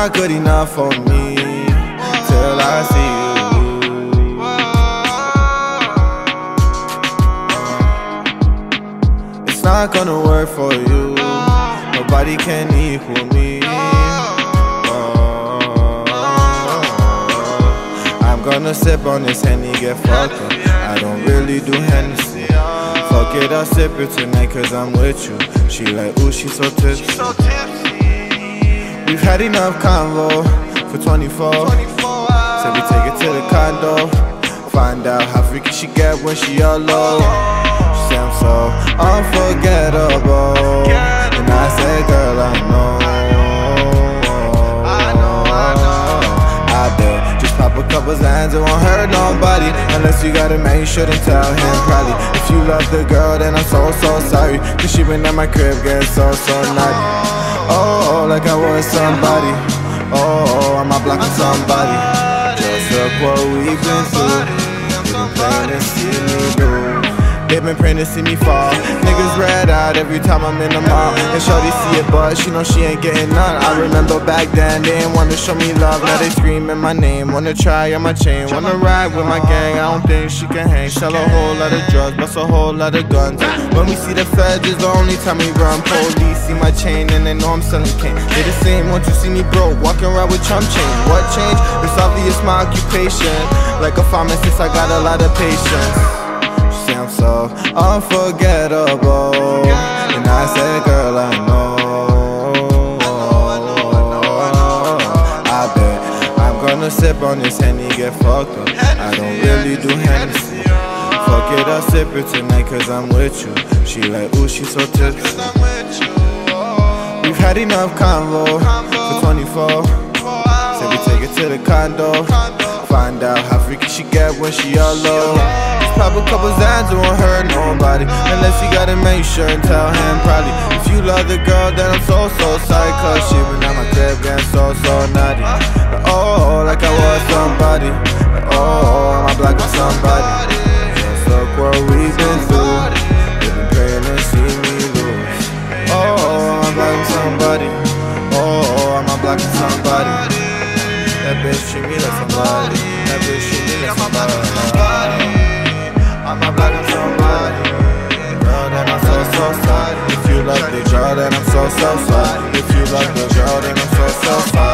not good enough for me till I see you. It's not gonna work for you. Nobody can equal me. I'm gonna sip on this Henny, get fucked up. I don't really do Hennessy. Fuck it, I'll sip it tonight cause I'm with you. She like, ooh, she's so tipsy. We've had enough convo for 24. Said we take it to the condo. Find out how freaky she get when she all low. She said I'm so unforgettable. And I said, girl, I know. I bet just pop a couple lines, it won't hurt nobody. Unless you got a man, you shouldn't tell him probably. If you love the girl, then I'm so sorry. Cause she been at my crib getting so naughty. Oh, like I was somebody. Oh, I'm out blocking somebody. Just look what we've been through. They've been praying to see me do. They've been praying to see me fall. Niggas red out every time I'm in the mall. And shorty see it, but she know she ain't getting none. I remember back then, they didn't wanna show me love. Now they screaming my name, wanna try on my chain, wanna ride with my gang. I don't think she can hang. Sell a whole lot of drugs, bust a whole lot of guns. When we see the feds, it's the only time we run. Police see my chain and they know I'm selling cane. They the same once you see me broke, walking around with Trump chain. What change? It's obvious my occupation. Like a pharmacist, I got a lot of patience. I'm so unforgettable. And I said, girl, I know. I bet I'm gonna sip on this Henny, get fucked up. I don't really do Hennessy. Fuck it, I'll sip it tonight cause I'm with you. She like, ooh, she's so tipsy. We've had enough convo for 24. Said we take it to the condo. Find out how freaky she get when she all low. Just pop a couple Zans, it won't hurt nobody. Unless you got a man, you shouldn't tell him probably. If you love the girl, then I'm so sorry. Cause she been at my crib getting so naughty. Oh, like I was somebody. Oh, I'm black with somebody. Just look what we've been through. They've been praying to see me lose. Oh, I'm black with somebody. Oh, I'm black with somebody. That bitch treat me like somebody. That bitch treat me like somebody. I'm not blocking somebody. Girl, then I'm so sorry. If you love the girl, then I'm so sorry. If you love the girl, then I'm so sorry.